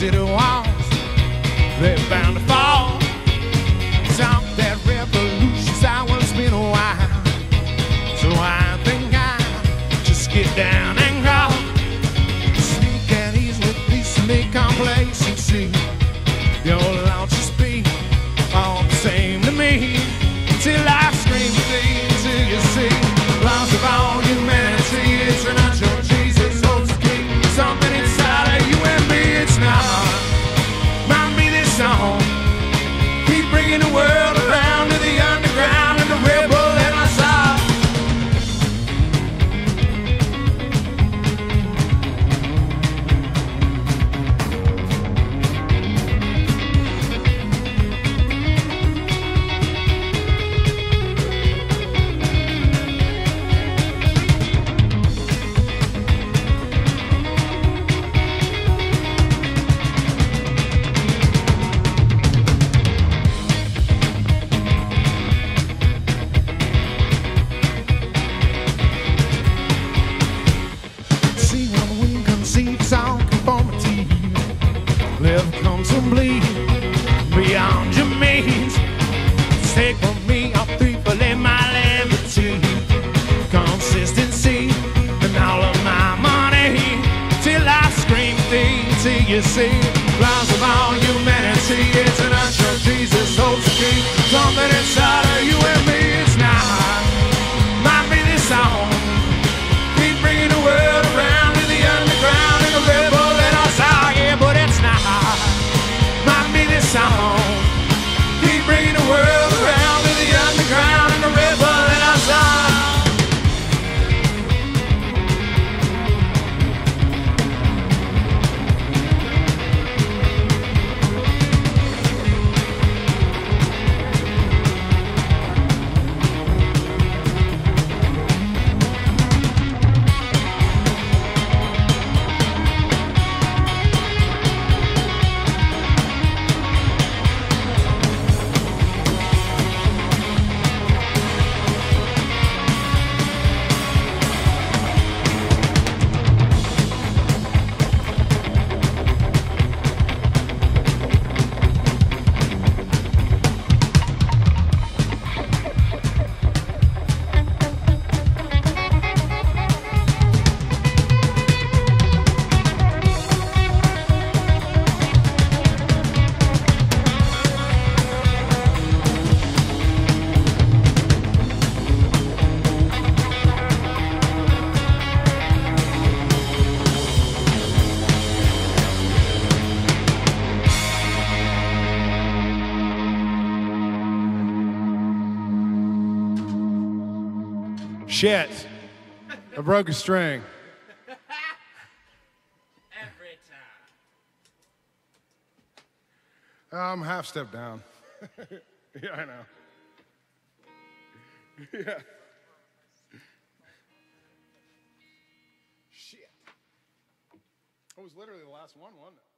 city walls, they're bound to fall. Talk that revolution's hour's been a while, so I think I'll just get down and crawl. Sneak and ease with peacefully complacency. Your law just be all the same to me, till I scream till you see. Lost of all humanity, it's an unsure Jesus holds the key. Something inside of you and me, it's not. Might be this song, keep bringing the world around to the underground and the rebel in my side. Live comfortably beyond your means. Take from me a threefold my liberty, consistency, and all of my money, till I scream till you see. Lost of all humanity, it's an unsure Jesus holds the key. Something inside of you and me, it's not. Might be this song, keep bringing the world around to the underground and the rebel in us out, yeah, but it's not. Might be this song, keep bringing the world around to the underground and the rebel in us out. Shit, I broke a string. Every time. I'm half step down. Yeah, I know. Yeah. Shit. It was literally the last one, wasn't it?